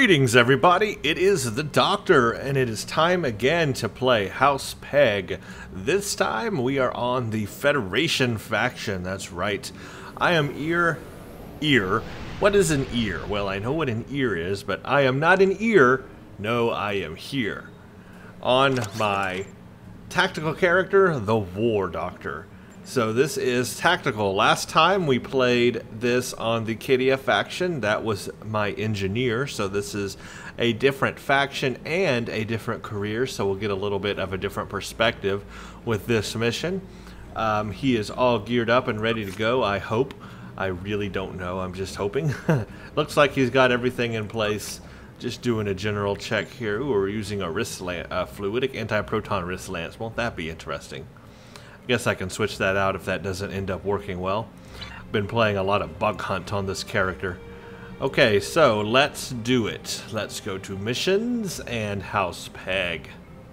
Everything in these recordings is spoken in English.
Greetings everybody, it is the Doctor, and it is time again to play House Pegh. This time we are on the Federation faction, that's right. I am ear. What is an ear? Well, I know what an ear is, but I am not an ear. No, I am here. On my tactical character, the War Doctor. So this is tactical. Last time we played this on the KDF faction. That was my engineer. So this is a different faction and a different career. So we'll get a little bit of a different perspective with this mission. He is all geared up and ready to go, I hope. I really don't know. I'm just hoping. Looks like he's got everything in place. Just doing a general check here. Ooh, we're using a wrist fluidic anti-proton wrist lance. Won't that be interesting? Guess I can switch that out if that doesn't end up working well. Been playing a lot of bug hunt on this character. Okay, so let's do it. Let's go to missions and House Pegh.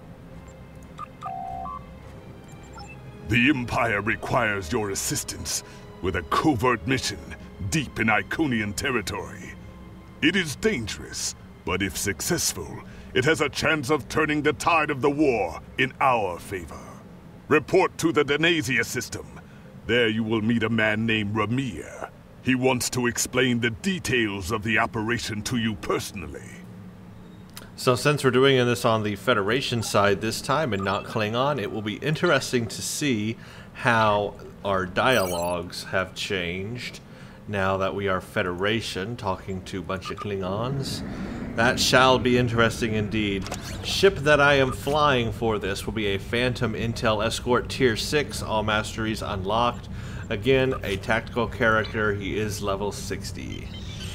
The Empire requires your assistance with a covert mission deep in Iconian territory. It is dangerous, but if successful, it has a chance of turning the tide of the war in our favor. Report to the Denasia system. There you will meet a man named Ramir. He wants to explain the details of the operation to you personally. So since we're doing this on the Federation side this time and not Klingon, it will be interesting to see how our dialogues have changed now that we are Federation, talking to a bunch of Klingons. That shall be interesting indeed. Ship that I am flying for this will be a Phantom Intel Escort Tier 6, all masteries unlocked. Again, a tactical character, he is level 60.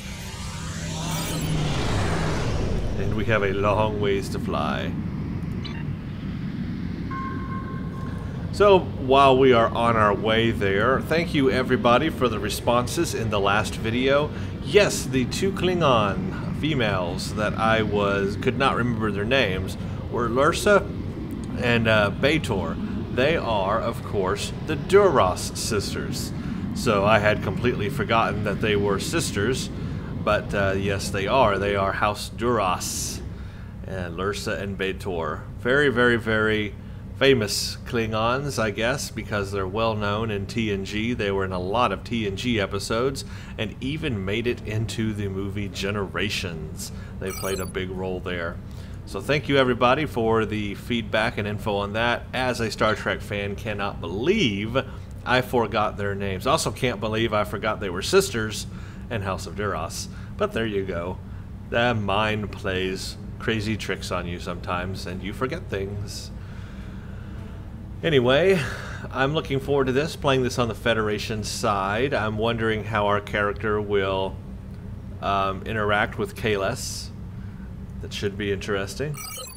And we have a long ways to fly. So, while we are on our way there, thank you everybody for the responses in the last video. Yes, the two Klingon females that I could not remember their names were Lursa and Beitor. They are, of course, the Duras sisters. So I had completely forgotten that they were sisters, but yes, they are. They are House Duras, and Lursa and Beitor. Very, very, very famous Klingons, I guess, because they're well known in TNG. They were in a lot of TNG episodes and even made it into the movie Generations. They played a big role there. So thank you everybody for the feedback and info on that. As a Star Trek fan, cannot believe I forgot their names. Also can't believe I forgot they were sisters in House of Duras. But there you go. The mind plays crazy tricks on you sometimes and you forget things. Anyway, I'm looking forward to this, playing this on the Federation side. I'm wondering how our character will interact with Kahless. That should be interesting.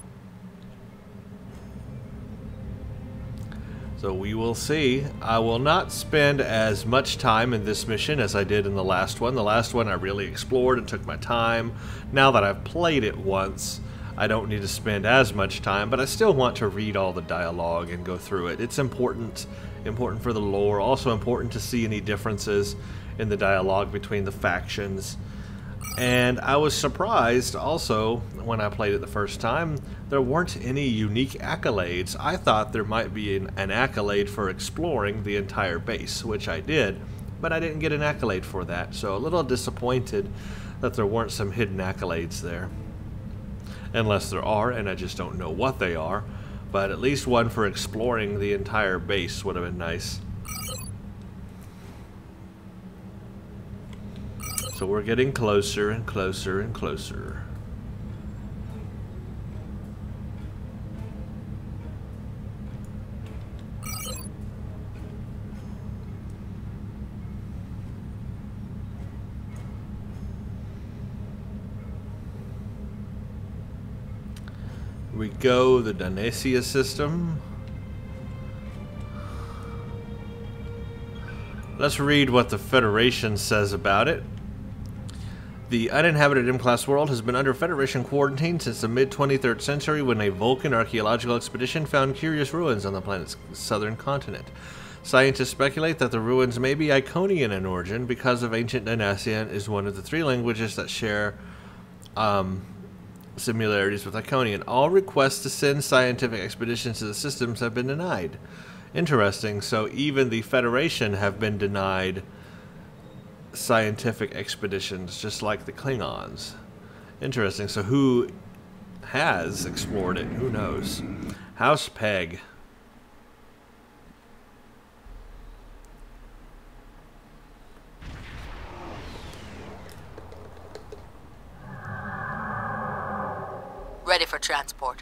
So we will see. I will not spend as much time in this mission as I did in the last one. The last one I really explored and took my time. Now that I've played it once, I don't need to spend as much time, but I still want to read all the dialogue and go through it. It's important for the lore, also important to see any differences in the dialogue between the factions. And I was surprised also when I played it the first time, there weren't any unique accolades. I thought there might be an accolade for exploring the entire base, which I did, but I didn't get an accolade for that, so a little disappointed that there weren't some hidden accolades there. Unless there are, and I just don't know what they are. But at least one for exploring the entire base would have been nice. So we're getting closer and closer and closer. We go the Denasia system. Let's read what the Federation says about it. The uninhabited M-class world has been under Federation quarantine since the mid-23rd century when a Vulcan archaeological expedition found curious ruins on the planet's southern continent. Scientists speculate that the ruins may be Iconian in origin because of ancient Denasian is one of the three languages that share similarities with Iconian. All requests to send scientific expeditions to the systems have been denied. Interesting. So even the Federation have been denied scientific expeditions, just like the Klingons. Interesting. So who has explored it? Who knows? House Pegh. Ready for transport.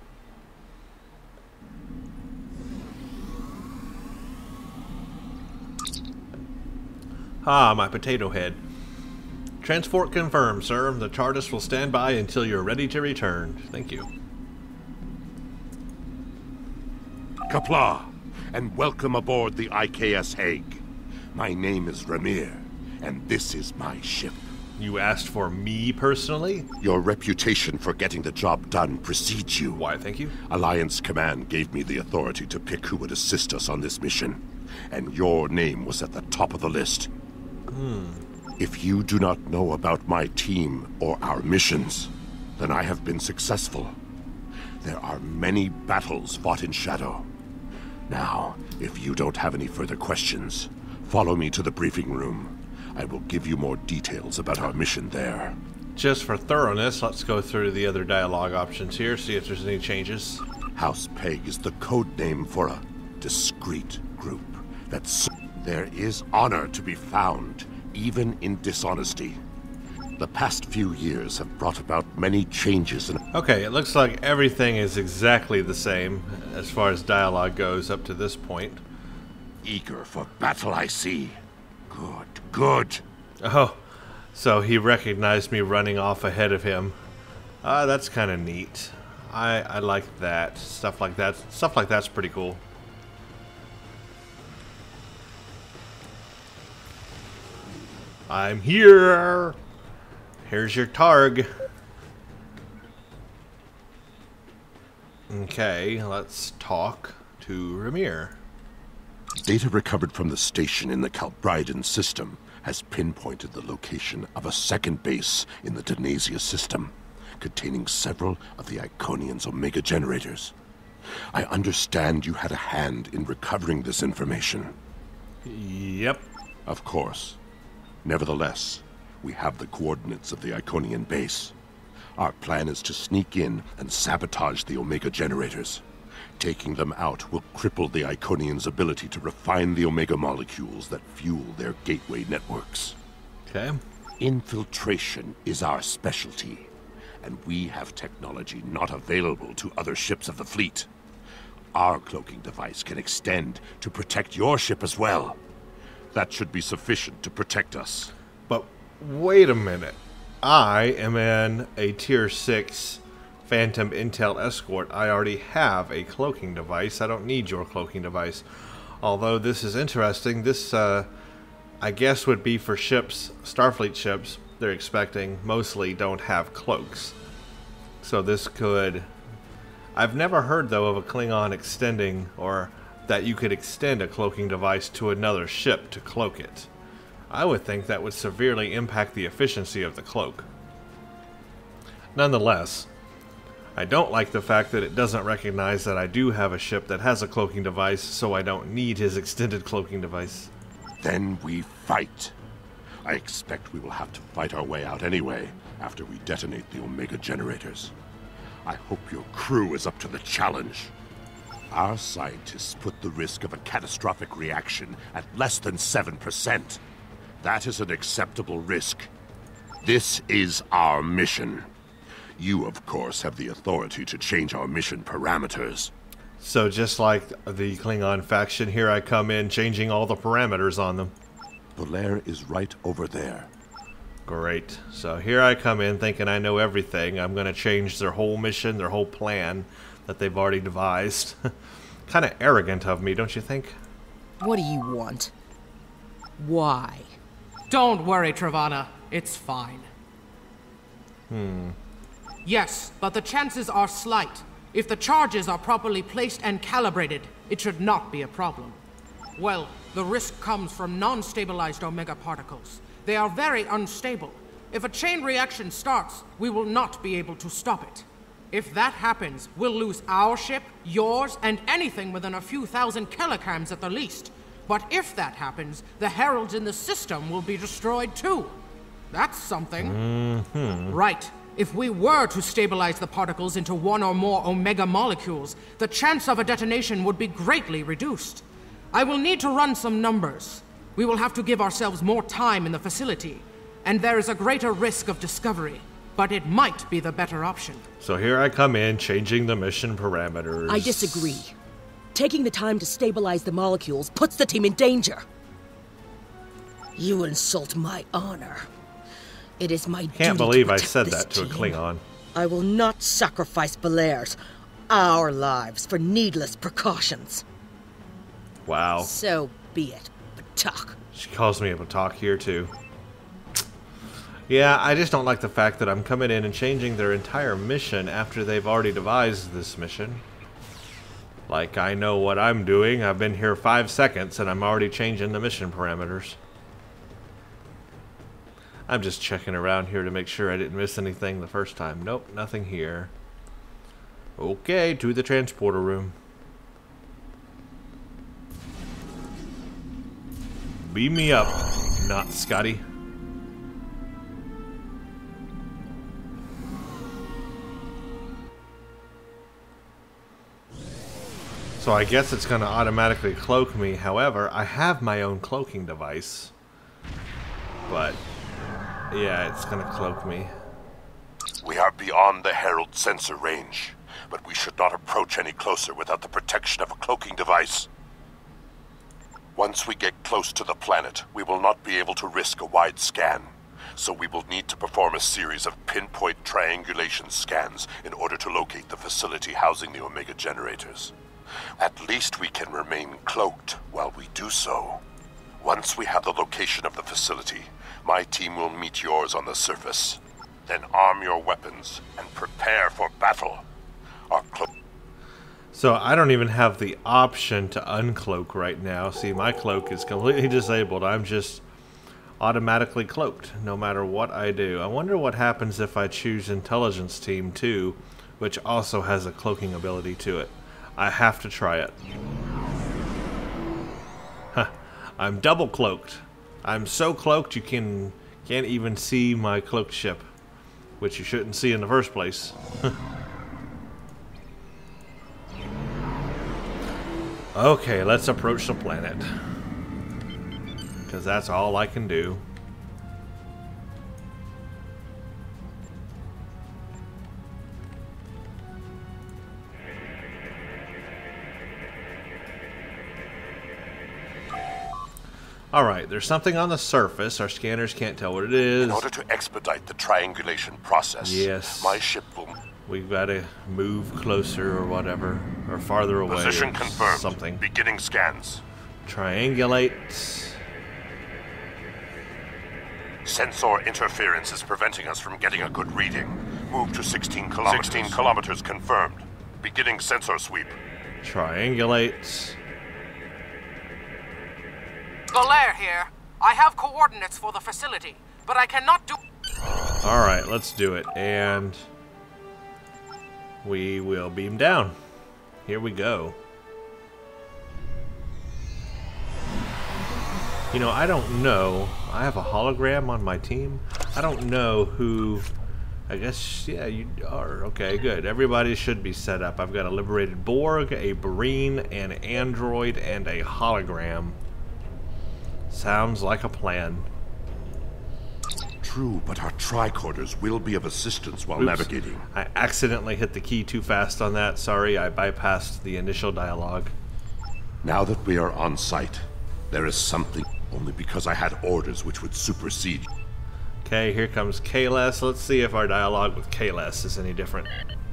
Ah, my potato head. Transport confirmed, sir. The TARDIS will stand by until you're ready to return. Thank you. Qapla', and welcome aboard the IKS Hague. My name is Ramir, and this is my ship. You asked for me personally? Your reputation for getting the job done precedes you. Why, thank you. Alliance Command gave me the authority to pick who would assist us on this mission, and your name was at the top of the list. If you do not know about my team or our missions, then I have been successful. There are many battles fought in shadow. Now, if you don't have any further questions, follow me to the briefing room. I will give you more details about our mission there. Just for thoroughness, let's go through the other dialogue options here, see if there's any changes. House Pegh is the code name for a discreet group. There is honor to be found, even in dishonesty. The past few years have brought about many changes in... Okay, it looks like everything is exactly the same as far as dialogue goes up to this point. Eager for battle, I see. Good, good. Oh, so he recognized me running off ahead of him. That's kind of neat. I like that. Stuff like that's pretty cool. I'm here. Here's your targ. Okay, let's talk to Ramir. Data recovered from the station in the Calbridan system has pinpointed the location of a second base in the Denasia system, containing several of the Iconian's Omega generators. I understand you had a hand in recovering this information. Yep. Of course. Nevertheless, we have the coordinates of the Iconian base. Our plan is to sneak in and sabotage the Omega generators. Taking them out will cripple the Iconians' ability to refine the Omega molecules that fuel their gateway networks. Okay. Infiltration is our specialty, and we have technology not available to other ships of the fleet. Our cloaking device can extend to protect your ship as well. That should be sufficient to protect us. But wait a minute. I am in a Tier 6 Phantom Intel Escort. I already have a cloaking device. I don't need your cloaking device. Although this is interesting. This, I guess, would be for ships, Starfleet ships, they're expecting, mostly don't have cloaks. So this could... I've never heard, though, of a Klingon extending, or that you could extend a cloaking device to another ship to cloak it. I would think that would severely impact the efficiency of the cloak. Nonetheless, I don't like the fact that it doesn't recognize that I do have a ship that has a cloaking device, so I don't need his extended cloaking device. Then we fight. I expect we will have to fight our way out anyway, after we detonate the Omega generators. I hope your crew is up to the challenge. Our scientists put the risk of a catastrophic reaction at less than 7%. That is an acceptable risk. This is our mission. You, of course, have the authority to change our mission parameters. So just like the Klingon faction, here I come in changing all the parameters on them. Belair is right over there. Great. So here I come in thinking I know everything. I'm going to change their whole mission, their whole plan that they've already devised. Kind of arrogant of me, don't you think? What do you want? Why? Don't worry, Travana. It's fine. Yes, but the chances are slight. If the charges are properly placed and calibrated, it should not be a problem. Well, the risk comes from non-stabilized Omega particles. They are very unstable. If a chain reaction starts, we will not be able to stop it. If that happens, we'll lose our ship, yours, and anything within a few thousand kilograms at the least. But if that happens, the heralds in the system will be destroyed too. That's something. Right. If we were to stabilize the particles into one or more Omega molecules, the chance of a detonation would be greatly reduced. I will need to run some numbers. We will have to give ourselves more time in the facility, and there is a greater risk of discovery, but it might be the better option. So here I come in, changing the mission parameters. I disagree. Taking the time to stabilize the molecules puts the team in danger. You insult my honor. It is my duty Can't believe to I protect said this that to a team. Klingon. I will not sacrifice Belaire's, our lives, for needless precautions. Wow. So be it, Batak. She calls me a Batak here too. Yeah, I just don't like the fact that I'm coming in and changing their entire mission after they've already devised this mission. Like, I know what I'm doing. I've been here 5 seconds and I'm already changing the mission parameters. I'm just checking around here to make sure I didn't miss anything the first time. Nope, nothing here. Okay, to the transporter room. Beam me up, not Scotty. So I guess it's going to automatically cloak me. However, I have my own cloaking device. But, yeah, it's going to cloak me. We are beyond the Herald sensor range, but we should not approach any closer without the protection of a cloaking device. Once we get close to the planet, we will not be able to risk a wide scan. So we will need to perform a series of pinpoint triangulation scans in order to locate the facility housing the Omega generators. At least we can remain cloaked while we do so. Once we have the location of the facility, my team will meet yours on the surface. Then arm your weapons and prepare for battle. So I don't even have the option to uncloak right now. See, my cloak is completely disabled. I'm just automatically cloaked no matter what I do. I wonder what happens if I choose Intelligence Team 2, which also has a cloaking ability to it. I have to try it. Huh. I'm double cloaked. I'm so cloaked you can't even see my cloaked ship, which you shouldn't see in the first place. Okay, let's approach the planet, because that's all I can do. Alright, there's something on the surface. Our scanners can't tell what it is. In order to expedite the triangulation process, yes, my ship will... We've got to move closer or whatever, or farther away. Position confirmed. Something. Beginning scans. Triangulate. Sensor interference is preventing us from getting a good reading. Move to 16 kilometers. 16 kilometers confirmed. Beginning sensor sweep. Triangulate. Belaire here. I have coordinates for the facility, but I cannot do... Alright, let's do it. And we will beam down. Here we go. You know, I don't know. I have a hologram on my team. I don't know who... I guess, yeah, you are. Okay, good. Everybody should be set up. I've got a liberated Borg, a Breen, an android, and a hologram. Sounds like a plan. True, but our tricorders will be of assistance while navigating. I accidentally hit the key too fast on that. Sorry, I bypassed the initial dialogue. Now that we are on site, there is something only because I had orders which would supersede. Okay, here comes Kahless. Let's see if our dialogue with Kahless is any different.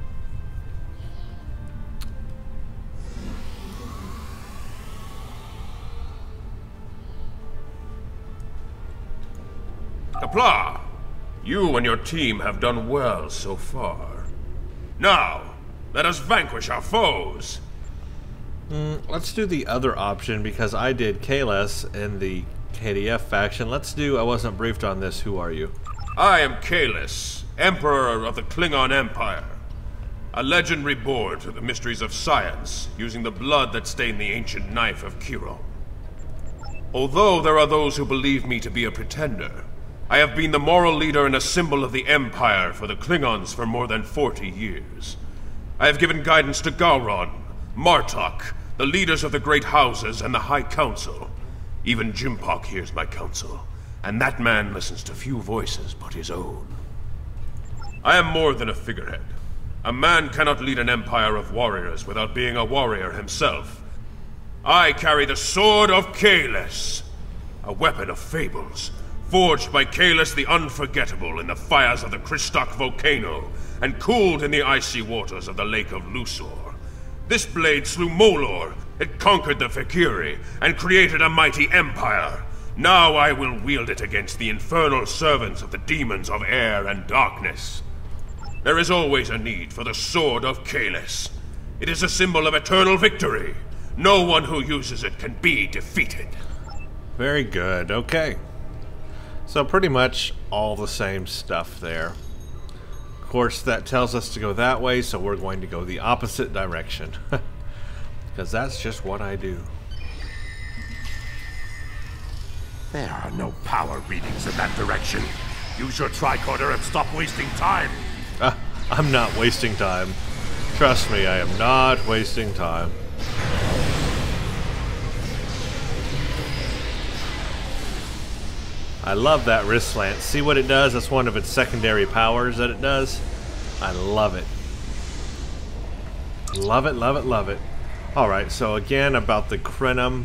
Kapla, you and your team have done well so far. Now, let us vanquish our foes. Let's do the other option because I did Kahless in the KDF faction. Let's do I wasn't briefed on this. Who are you? I am Kahless, Emperor of the Klingon Empire. A legend reborn to the mysteries of science, using the blood that stained the ancient knife of Kiro. Although there are those who believe me to be a pretender, I have been the moral leader and a symbol of the Empire for the Klingons for more than 40 years. I have given guidance to Gowron, Martok, the leaders of the Great Houses, and the High Council. Even Jimpok hears my counsel, and that man listens to few voices but his own. I am more than a figurehead. A man cannot lead an empire of warriors without being a warrior himself. I carry the Sword of Kahless, a weapon of fables, forged by Kahless the Unforgettable in the fires of the Kristok volcano, and cooled in the icy waters of the Lake of Lusor. This blade slew Molor, it conquered the Fakiri, and created a mighty empire. Now I will wield it against the infernal servants of the demons of air and darkness. There is always a need for the Sword of Kahless. It is a symbol of eternal victory. No one who uses it can be defeated. Very good, okay. So pretty much all the same stuff there. Of course, that tells us to go that way, so we're going to go the opposite direction. Because that's just what I do. There are no power readings in that direction. Use your tricorder and stop wasting time. I'm not wasting time. Trust me, I am not wasting time. I love that wrist slant. See what it does? That's one of its secondary powers that it does. I love it. Love it, love it, love it. Alright, so again about the Krenim.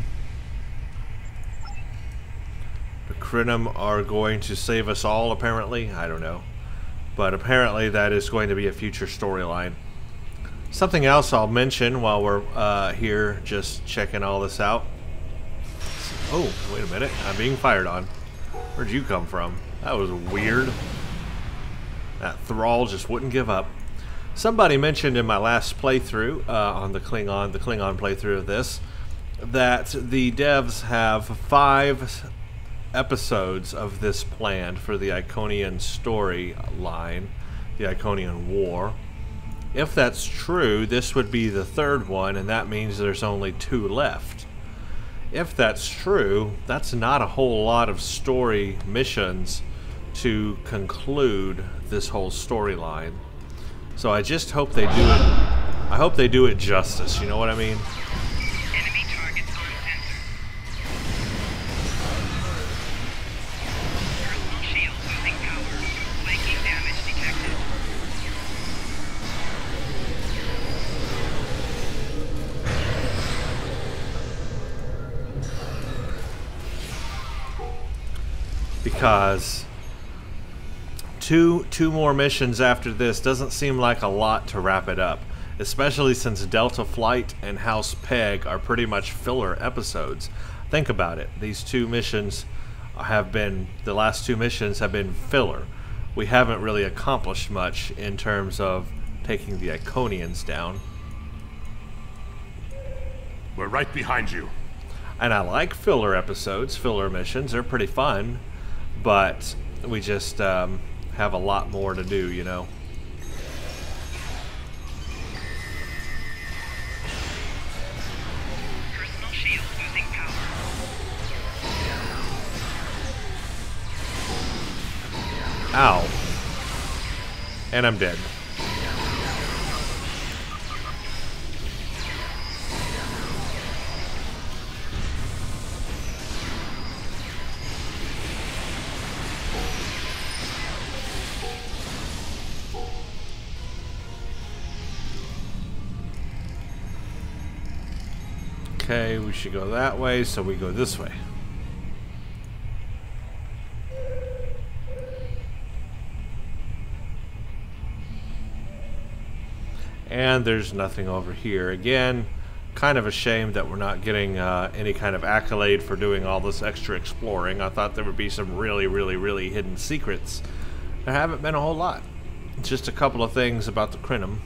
The Krenim are going to save us all, apparently. I don't know. But apparently that is going to be a future storyline. Something else I'll mention while we're here just checking all this out. Oh, wait a minute. I'm being fired on. Where'd you come from? That was weird. That thrall just wouldn't give up. Somebody mentioned in my last playthrough on the Klingon playthrough of this, that the devs have 5 episodes of this planned for the Iconian storyline, the Iconian War. If that's true, this would be the 3rd one, and that means there's only 2 left. If that's true, that's not a whole lot of story missions to conclude this whole storyline. So I just hope they do it. I hope they do it justice, you know what I mean? Enemy targets on sensor. Personal shield losing power. Flanking damage detected. Because two more missions after this doesn't seem like a lot to wrap it up, especially since Delta Flight and House Pegh are pretty much filler episodes. Think about it. These 2 missions have been, the last 2 missions have been filler. We haven't really accomplished much in terms of taking the Iconians down. We're right behind you. And I like filler episodes, filler missions. They're pretty fun. But we just have a lot more to do, you know. Personal shield losing power. Ow. And I'm dead. Okay, we should go that way, so we go this way. And there's nothing over here. Again, kind of a shame that we're not getting any kind of accolade for doing all this extra exploring. I thought there would be some really hidden secrets. There haven't been a whole lot. Just a couple of things about the Krenim.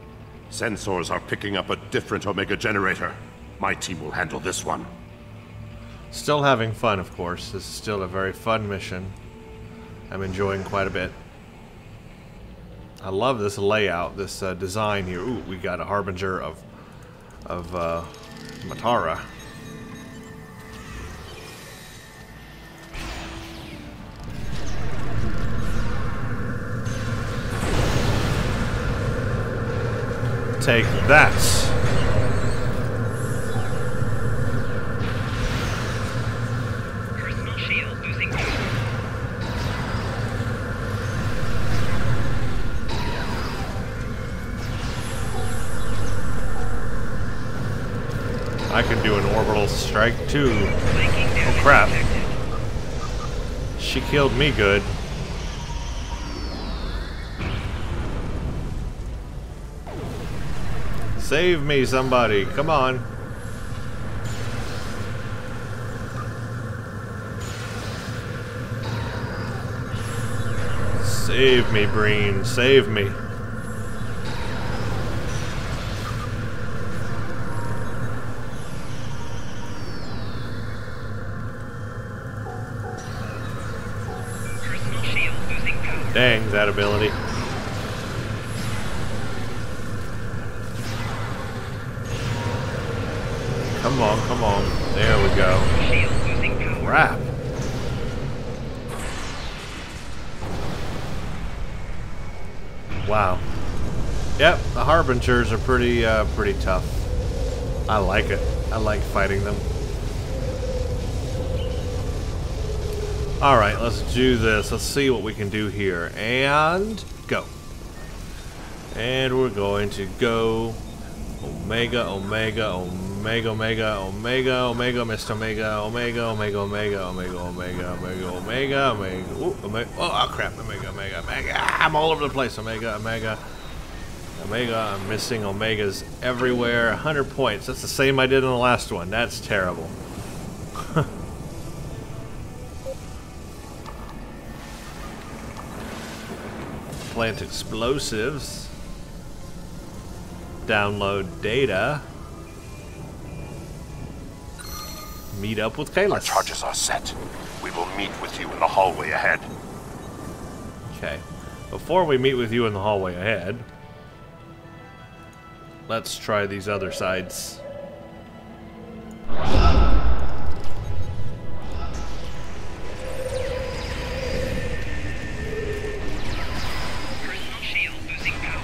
Sensors are picking up a different Omega generator. My team will handle this one. Still having fun, of course. This is still a very fun mission. I'm enjoying quite a bit. I love this layout, this design here. Ooh, we got a harbinger of Matara. Take that. Personal shield losing power. I can do an orbital strike too. Flanking Oh damage crap. detected. She killed me good. Save me, somebody. Come on. Save me, Breen. Save me. Personal shield losing power. Dang, that ability. Come on, come on. There we go. Shield losing power. Crap. Wow. Yep, the Harbingers are pretty tough. I like it. I like fighting them. Alright, let's do this. Let's see what we can do here. And go. And we're going to go Omega, Omega, Omega, Omega, Omega, Omega, Mr. Omega, Omega, Omega, Omega, Omega, Omega, Omega, Omega, Omega, Omega. Oh crap, Omega, Omega, Omega. I'm all over the place. Omega, Omega, Omega. I'm missing Omegas everywhere. 100 points. That's the same I did in the last one. That's terrible. Plant explosives. Download data. Meet up with Kalis. Our charges are set. We will meet with you in the hallway ahead. Okay. Before we meet with you in the hallway ahead, let's try these other sides. Personal shield losing power.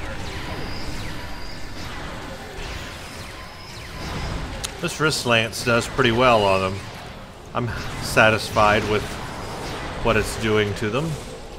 This wrist lance does pretty well on them. I'm satisfied with what it's doing to them.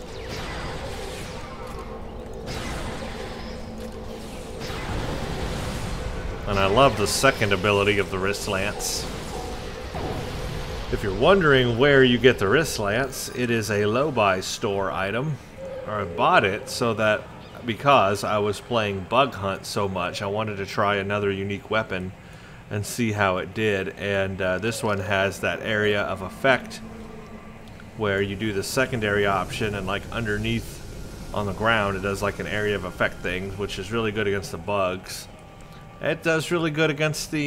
And I love the second ability of the wrist lance. If you're wondering where you get the wrist lance, it is a low-buy store item. Or I bought it so that because I was playing Bug Hunt so much, I wanted to try another unique weapon and see how it did. And this one has that area of effect where you do the secondary option, and like underneath on the ground it does like an area of effect thing, which is really good against the bugs. It does really good against the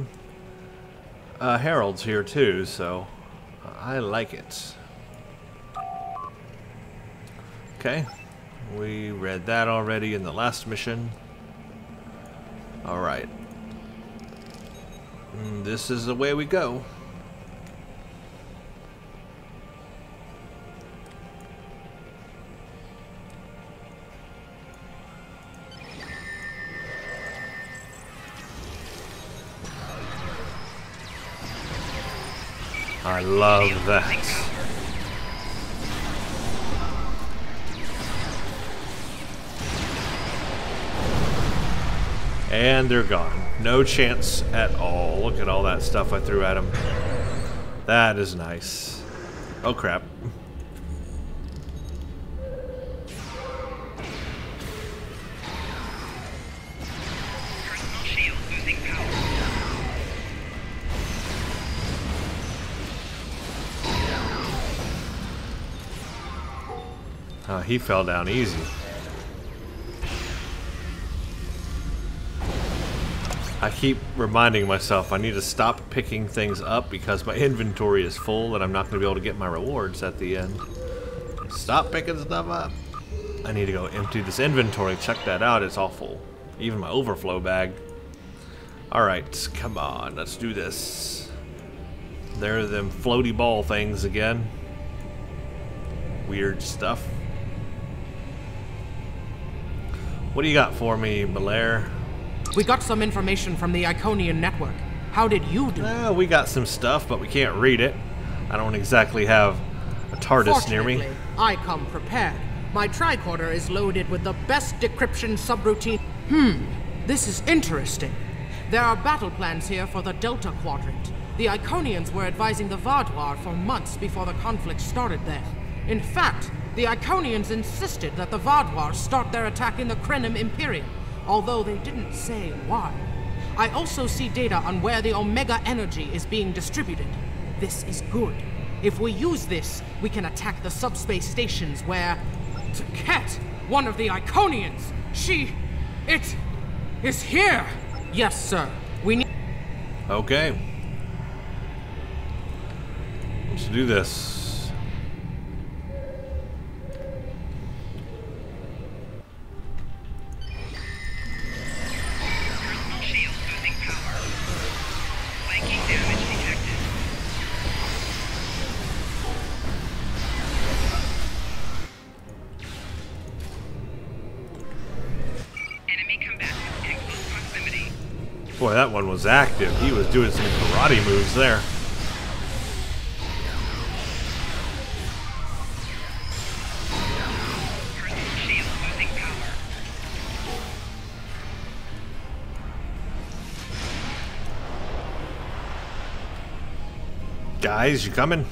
heralds here too, so I like it. Okay, we read that already in the last mission. Alright. This is the way we go. I love that. And they're gone. No chance at all. Look at all that stuff I threw at him. That is nice. Oh crap. Personal shield losing power. He fell down easy. I keep reminding myself I need to stop picking things up because my inventory is full and I'm not going to be able to get my rewards at the end. Stop picking stuff up. I need to go empty this inventory. Check that out. It's all full. Even my overflow bag. Alright, come on. Let's do this. There are them floaty ball things again. Weird stuff. What do you got for me, Belair? We got some information from the Iconian network. How did you do? We got some stuff, but we can't read it. I don't exactly have a TARDIS near me. I come prepared. My tricorder is loaded with the best decryption subroutine. This is interesting. There are battle plans here for the Delta Quadrant. The Iconians were advising the Vaadwaur for months before the conflict started there. In fact, the Iconians insisted that the Vaadwaur start their attack in the Krenim Imperium, although they didn't say why. I also see data on where the Omega energy is being distributed. This is good. If we use this, we can attack the subspace stations where... Ket, one of the Iconians! It is here! Yes, sir. We need... Okay. Let's do this. Personal shield losing power. Flanking damage detected. Enemy combatant in close proximity. Boy, that one was active. He was doing some karate moves there. Personal shield losing power. Guys, you coming?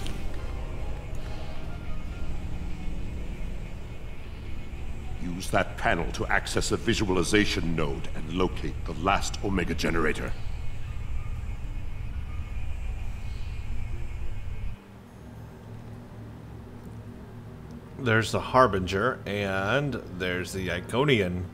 Use that panel to access a visualization node and locate the last Omega generator. There's the Harbinger, and there's the Iconian.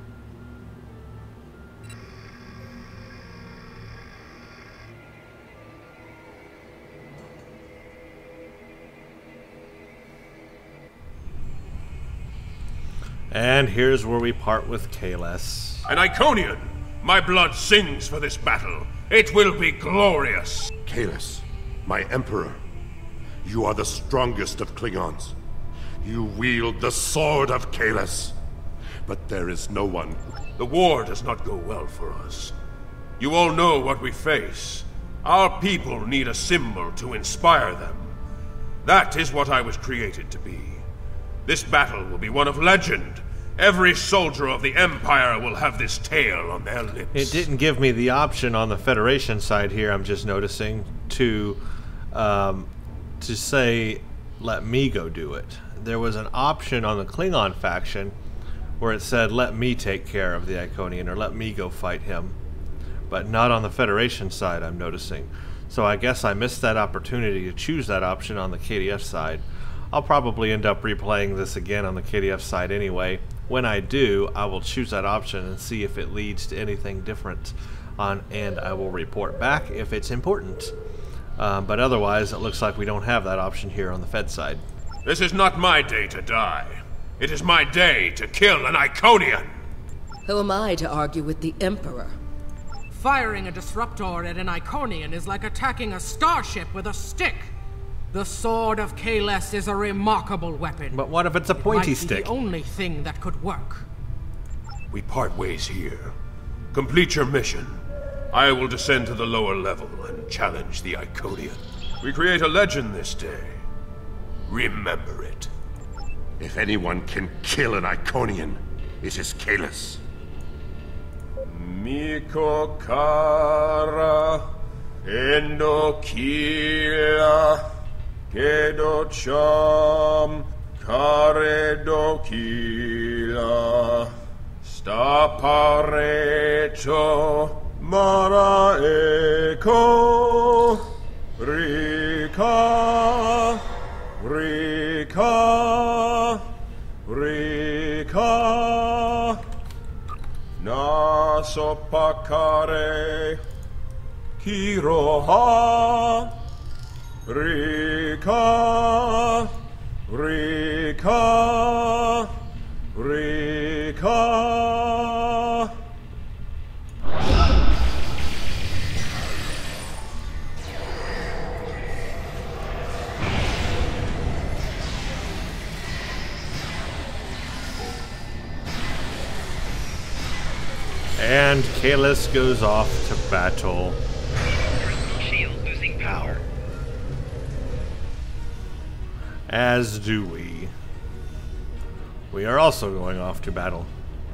And here's where we part with Kahless. An Iconian! My blood sings for this battle. It will be glorious! Kahless, my Emperor, you are the strongest of Klingons. You wield the sword of Kahless. But there is no one... The war does not go well for us. You all know what we face. Our people need a symbol to inspire them. That is what I was created to be. This battle will be one of legend. Every soldier of the Empire will have this tale on their lips. It didn't give me the option on the Federation side here, I'm just noticing, to say, let me go do it. There was an option on the Klingon faction where it said, let me take care of the Iconian, or let me go fight him. But not on the Federation side, I'm noticing. So I guess I missed that opportunity to choose that option on the KDF side. I'll probably end up replaying this again on the KDF side anyway. When I do, I will choose that option and see if it leads to anything different, and I will report back if it's important. But otherwise, it looks like we don't have that option here on the Fed side. This is not my day to die. It is my day to kill an Iconian! Who am I to argue with the Emperor? Firing a disruptor at an Iconian is like attacking a starship with a stick. The sword of Kahless is a remarkable weapon. But what if it's a pointy stick? The only thing that could work. We part ways here. Complete your mission. I will descend to the lower level and challenge the Iconian. We create a legend this day. Remember it. If anyone can kill an Iconian, it is Kahless. Miko kara endokila kedo cham karedokila staparecho maraeko rika rika rika na sopakare Kiroha Rika Rika Rika. And Kalis goes off to battle. Personal shield losing power. As do we. We are also going off to battle.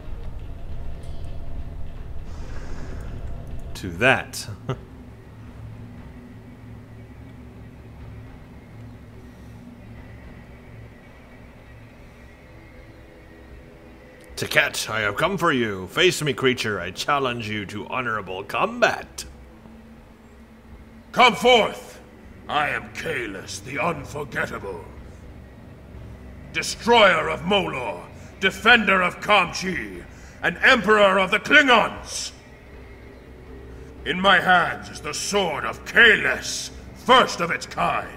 To that. Tiket, I have come for you. Face me, creature. I challenge you to honorable combat. Come forth! I am Kalis, the Unforgettable. Destroyer of Molor, defender of Kamchi, and emperor of the Klingons! In my hands is the sword of Kalis, first of its kind.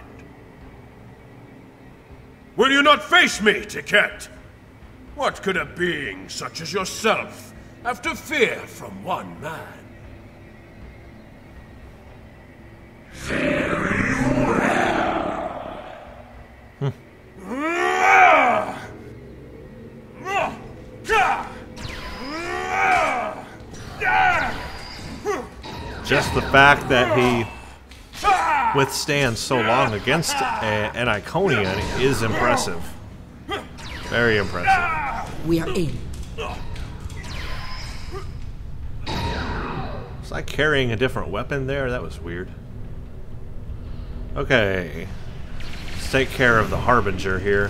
Will you not face me, Tiket? What could a being such as yourself have to fear from one man? Just the fact that he withstands so long against an Iconian is impressive. Very impressive. We are in. Was I carrying a different weapon there? That was weird. Okay. Let's take care of the Harbinger here.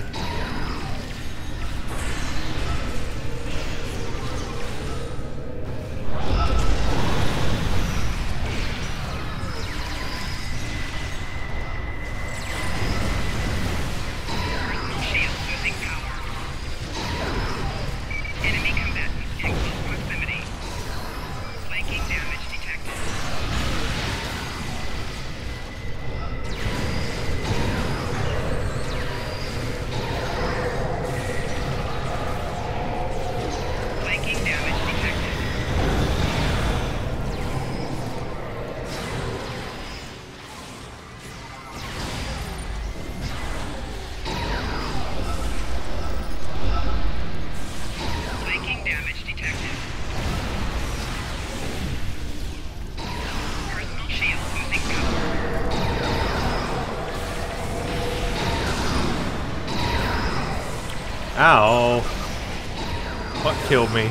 Ow. What killed me?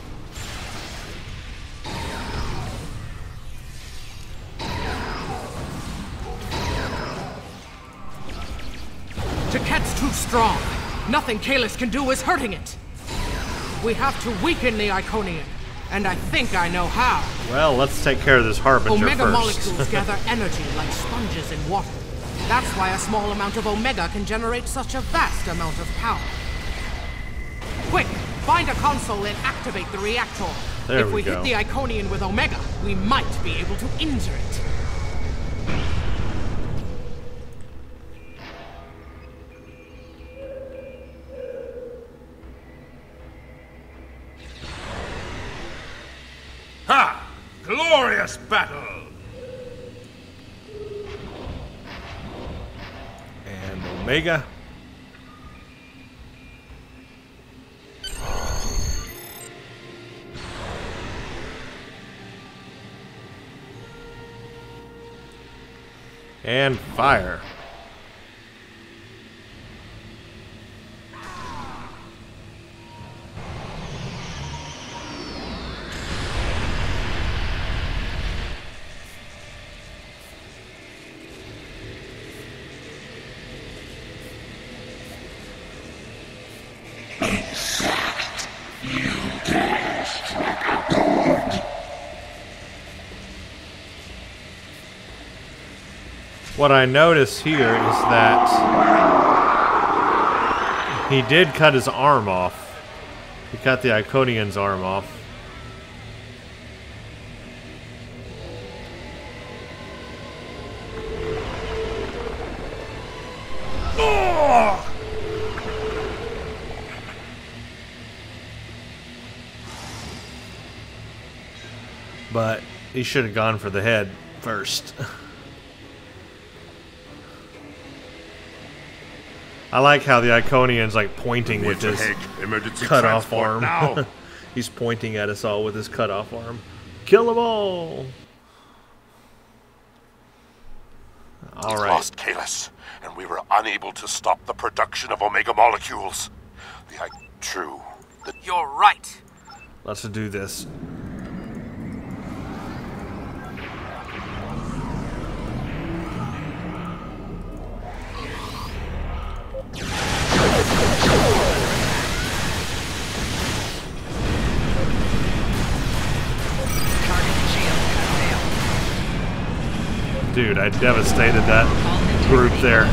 Tiket's too strong. Nothing Kalis can do is hurting it. We have to weaken the Iconian, and I think I know how. Well, let's take care of this Harbinger Omega first. molecules gather energy like sponges in water. That's why a small amount of Omega can generate such a vast amount of power. Quick, find a console and activate the reactor. There if we we go. hit the Iconian with Omega, we might be able to injure it. Ha! Glorious battle! And Omega. And fire. What I notice here is that he did cut his arm off. He cut the Iconian's arm off. But he should have gone for the head first. I like how the Iconian's like pointing with his cut-off arm. Now. He's pointing at us all with his cut-off arm. Kill them all! All right. Lost Kalis, and we were unable to stop the production of Omega molecules. True. You're right. Let's do this. Dude, I devastated that group there.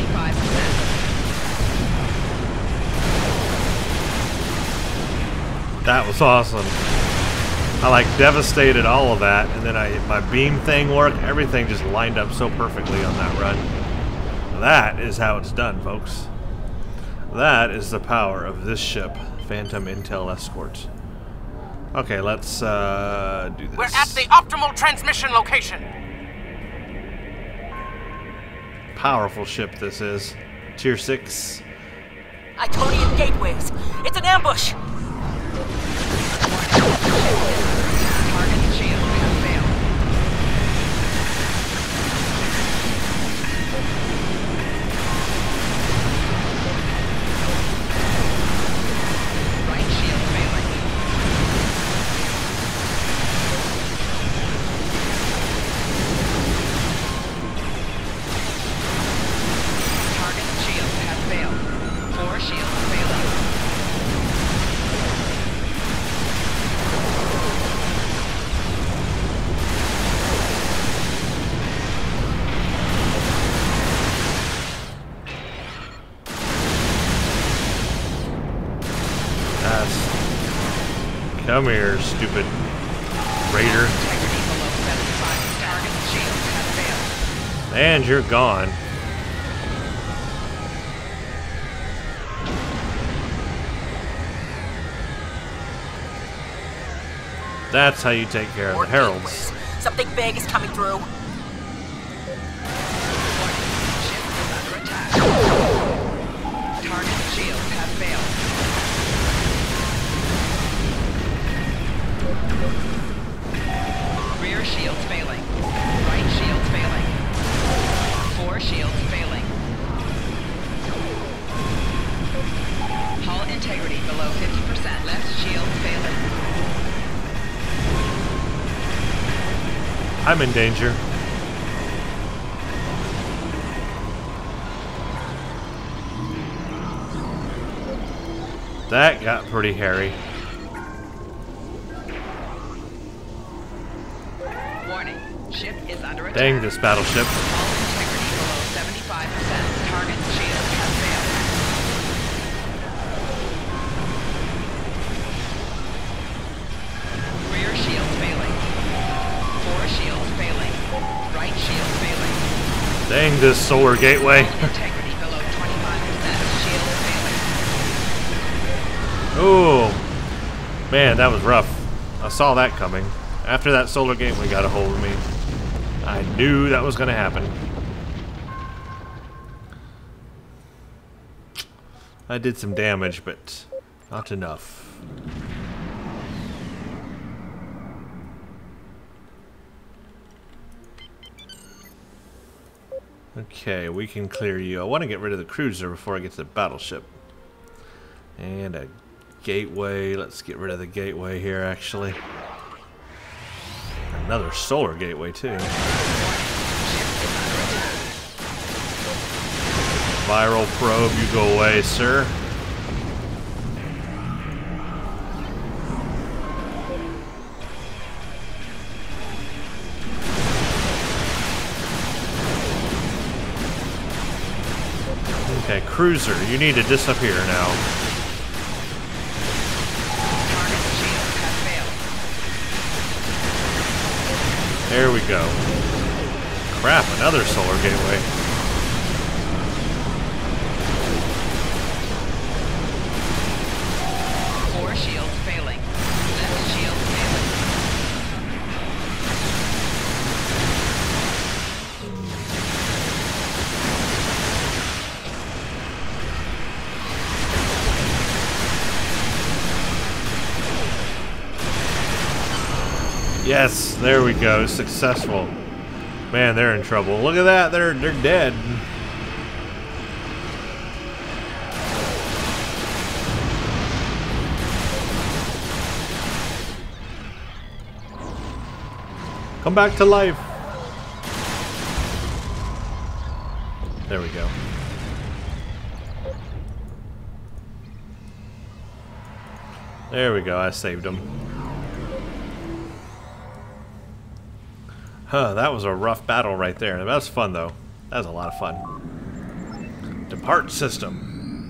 That was awesome. I like devastated all of that, and then my beam thing worked. Everything just lined up so perfectly on that run. That is how it's done, folks. That is the power of this ship, Phantom Intel Escort. Okay, let's do this. We're at the optimal transmission location. Powerful ship this is. Tier 6. Iconian gateways. It's an ambush. Target shield has failed. Right shield failing. Target shield has failed. 4 shields failing. Come here, stupid raider. Integrity below 75. Target shield has failed. And you're gone. That's how you take care of the heralds. Gateways. Something big is coming through. Ship is under attack. Target shields have failed. Rear shields failing. Right shields failing. 4 shields failing. Hull integrity below 50%. Left shield failing. I'm in danger. That got pretty hairy. Warning. Ship is under attack. Dang this battleship. Hull integrity below 75%. Target shield has failed. Rear shield failing. 4 shields failing. Right shield failing. Dang this solar gateway. Hull integrity below 25%. Shield failing. Oh, man, that was rough. I saw that coming. After that solar gateway got a hold of me, I knew that was going to happen. I did some damage, but not enough. Okay, we can clear you. I want to get rid of the cruiser before I get to the battleship. And a gateway. Let's get rid of the gateway here, actually. Another solar gateway, too. Viral probe, you go away, sir. Okay, cruiser, you need to disappear now. Target shield has failed. There we go. Crap, another solar gateway. Shields failing. Left shield failing. Yes, there we go. Successful. Man, they're in trouble. Look at that. They're dead. Come back to life. There we go. There we go. I saved him. Huh, that was a rough battle right there. That was fun, though. That was a lot of fun. Depart system.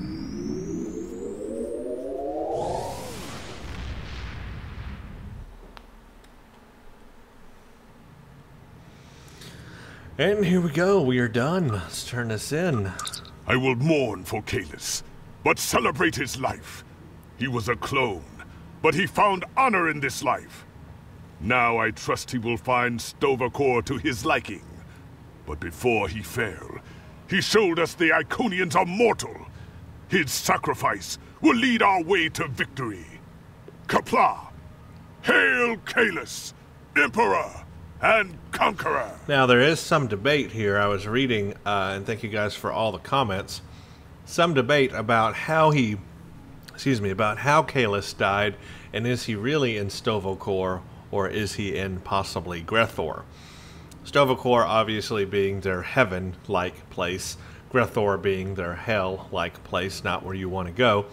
And here we go. We are done. Let's turn this in. I will mourn for Kalis, but celebrate his life. He was a clone, but he found honor in this life. Now I trust he will find Sto-vo-kor to his liking. But before he fell, he showed us the Iconians are mortal. His sacrifice will lead our way to victory. Qapla'! Hail Kalis, Emperor and Conqueror! Now, there is some debate here. I was reading, and thank you guys for all the comments. Some debate about how he, about how Kalis died, and is he really in Sto-vo-kor, or is he in possibly Grethor? Sto-vo-kor obviously being their heaven-like place, Grethor being their hell-like place, not where you want to go.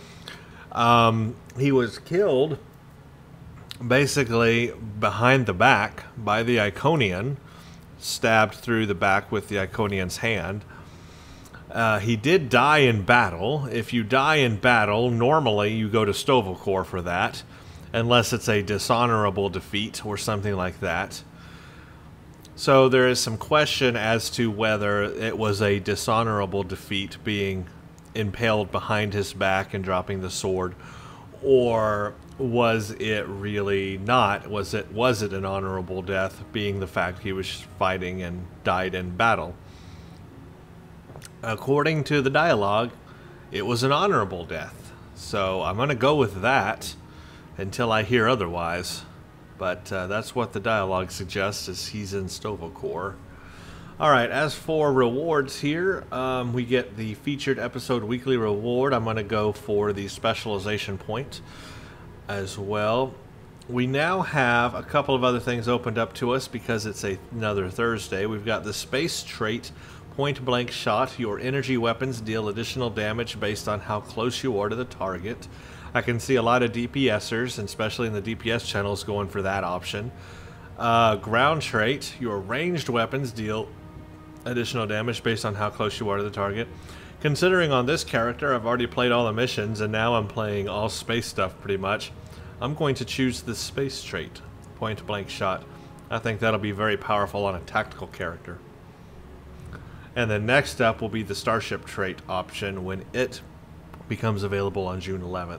He was killed basically behind the back by the Iconian, stabbed through the back with the Iconian's hand. He did die in battle. If you die in battle, normally you go to Sto-vo-kor for that, unless it's a dishonorable defeat or something like that. So there is some question as to whether it was a dishonorable defeat, being impaled behind his back and dropping the sword, or was it really not? Was it an honorable death, being the fact he was fighting and died in battle? According to the dialogue, it was an honorable death. So I'm going to go with that until I hear otherwise. But that's what the dialogue suggests, is he's in Sto-vo-kor. Alright, as for rewards here, we get the featured episode weekly reward. I'm going to go for the specialization point as well. We now have a couple of other things opened up to us because it's another Thursday. We've got the space trait, point blank shot. Your energy weapons deal additional damage based on how close you are to the target. I can see a lot of DPSers, especially in the DPS channels, going for that option. Ground trait, your ranged weapons deal additional damage based on how close you are to the target. Considering on this character I've already played all the missions and now I'm playing all space stuff pretty much, I'm going to choose the space trait, point blank shot. I think that'll be very powerful on a tactical character. And then next up will be the starship trait option when it becomes available on June 11th.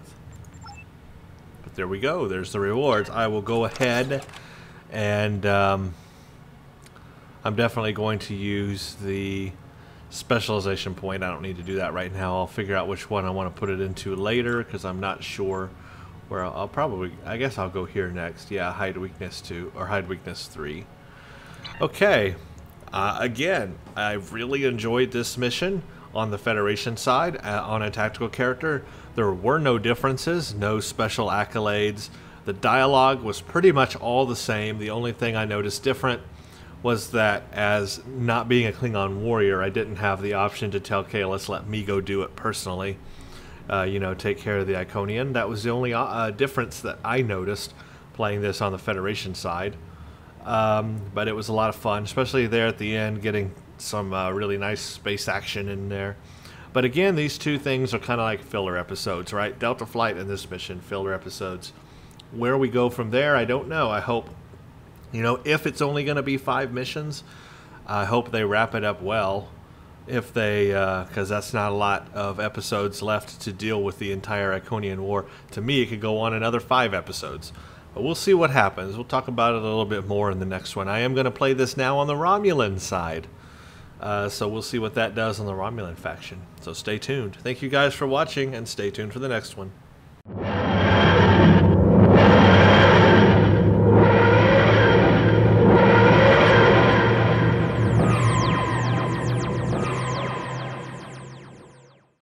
But there we go, there's the rewards. I will go ahead and I'm definitely going to use the specialization point. I don't need to do that right now. I'll figure out which one I want to put it into later because I'm not sure where I'll probably, I guess I'll go here next. Yeah, hide weakness 2 or hide weakness 3. Okay, again, I've really enjoyed this mission on the Federation side. On a tactical character, there were no differences, no special accolades. The dialogue was pretty much all the same. The only thing I noticed different was that, as not being a Klingon warrior, I didn't have the option to tell Kalis, let me go do it personally. You know, take care of the Iconian. That was the only difference that I noticed playing this on the Federation side. But it was a lot of fun, especially there at the end, getting some really nice space action in there. But again, these two things are kind of like filler episodes, right? Delta Flight and this mission, filler episodes. Where we go from there, I don't know. I hope, you know, if it's only going to be 5 missions, I hope they wrap it up well. If they, because that's not a lot of episodes left to deal with the entire Iconian War. To me, it could go on another 5 episodes. But we'll see what happens. We'll talk about it a little bit more in the next one. I am going to play this now on the Romulan side. So we'll see what that does on the Romulan faction. So stay tuned. Thank you guys for watching, and stay tuned for the next one.